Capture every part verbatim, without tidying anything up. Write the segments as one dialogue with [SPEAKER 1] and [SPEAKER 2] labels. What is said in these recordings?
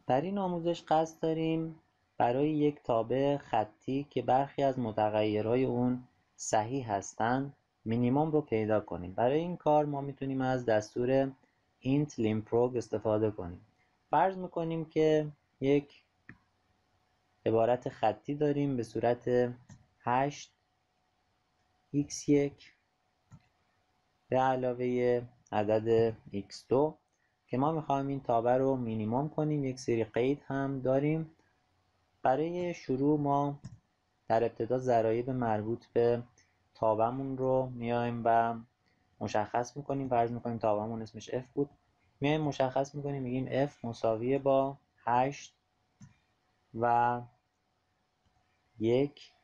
[SPEAKER 1] در این آموزش قصد داریم برای یک تابع خطی که برخی از متغیرهای اون صحیح هستند مینیمم رو پیدا کنیم. برای این کار ما میتونیم از دستور int limprog استفاده کنیم. فرض میکنیم که یک عبارت خطی داریم به صورت هشت ایکس یک به علاوه عدد ایکس دو که ما میخوایم این تابع رو مینیمم کنیم. یک سری قید هم داریم. برای شروع ما در ابتدا ضرایب مربوط به تابعمون رو میایم و مشخص میکنیم. فرض میکنیم تابعمون اسمش f بود، میایم مشخص میکنیم، میگیم f مساویه با هشت و یک،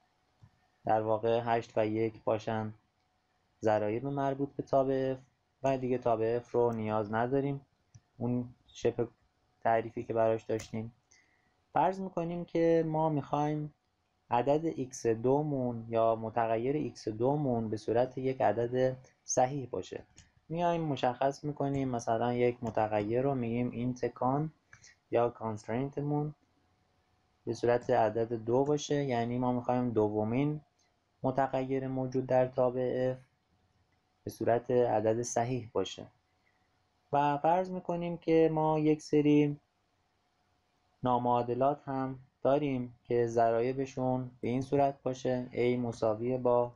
[SPEAKER 1] در واقع هشت و یک باشن ضرایب مربوط به تابع f و دیگه تابع f رو نیاز نداریم، اون شبه تعریفی که براش داشتیم. فرض میکنیم که ما میخوایم عدد ایکس دو مون یا متغیر ایکس دو مون به صورت یک عدد صحیح باشه. میایم مشخص میکنیم مثلا یک متغیر رو میگیم اینت کان یا کانسترینت مون به صورت عدد دو باشه، یعنی ما میخوایم دومین متغیر موجود در تابع f به صورت عدد صحیح باشه. و فرض میکنیم که ما یک سری نامعادلات هم داریم که ضرایبشون به این صورت باشه a مساویه با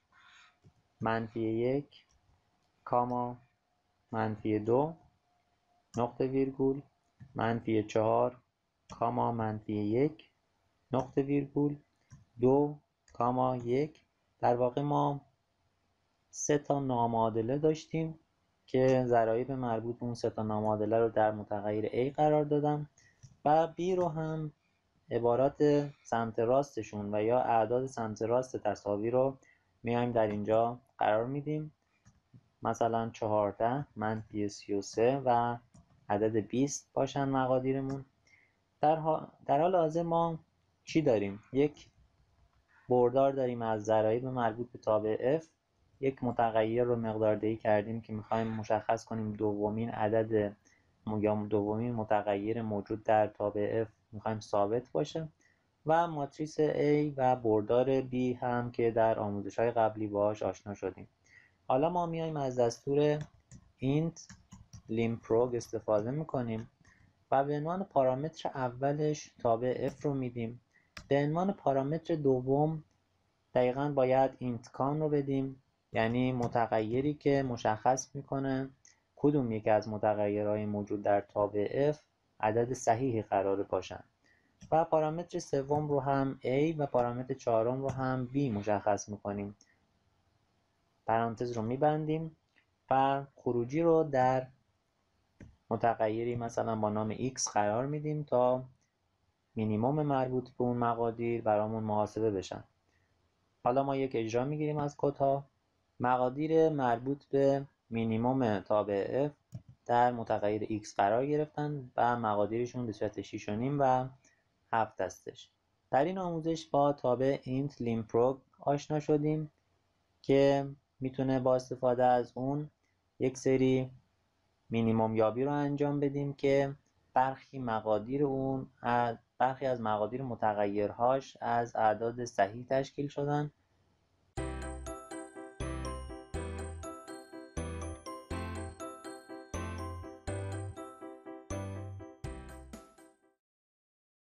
[SPEAKER 1] منفی یک کاما منفی دو نقطه ویرگول منفی چهار کاما منفی یک نقطه ویرگول دو کاما یک. در واقع ما سه تا نامعادله داشتیم که ضرایب مربوط به اون سه تا نامعادله رو در متغیر a قرار دادم و b رو هم عبارات سمت راستشون و یا اعداد سمت راست تساوی رو میایم در اینجا قرار میدیم. مثلا چهارده منفی سی و سه و عدد بیست باشن مقادیرمون. در, ها... در حال حاضر ما چی داریم؟ یک بردار داریم از ضرایب مربوط به تابع f. یک متغیر رو مقداردهی کردیم که میخوایم مشخص کنیم دومین عدد یا دومین متغیر موجود در تابع f میخوایم ثابت باشه و ماتریس A و بردار B هم که در آموزش‌های قبلی باهاش آشنا شدیم. حالا ما میایم از دستور int limprog استفاده میکنیم و به عنوان پارامتر اولش تابع f رو میدیم. به عنوان پارامتر دوم دقیقاً باید int کان رو بدیم، یعنی متغیری که مشخص میکنه کدوم یک از متغیرهای موجود در تابع f عدد صحیحی قرار باشن. و پارامتر سوم رو هم a و پارامتر چهارم رو هم b مشخص میکنیم. پرانتز رو میبندیم و خروجی رو در متغیری مثلا با نام x قرار میدیم تا مینیمم مربوط به اون مقادیر برامون محاسبه بشن. حالا ما یک اجرا میگیریم از کدها. مقادیر مربوط به مینیمم تابع f در متغیر x قرار گرفتن و مقادیرشون به صورت شش و نیم و هفت هستش. در این آموزش با تابع int limprog آشنا شدیم که میتونه با استفاده از اون یک سری مینیمم یابی رو انجام بدیم که برخی مقادیر اون از برخی از مقادیر متغیرهاش از اعداد صحیح تشکیل شدن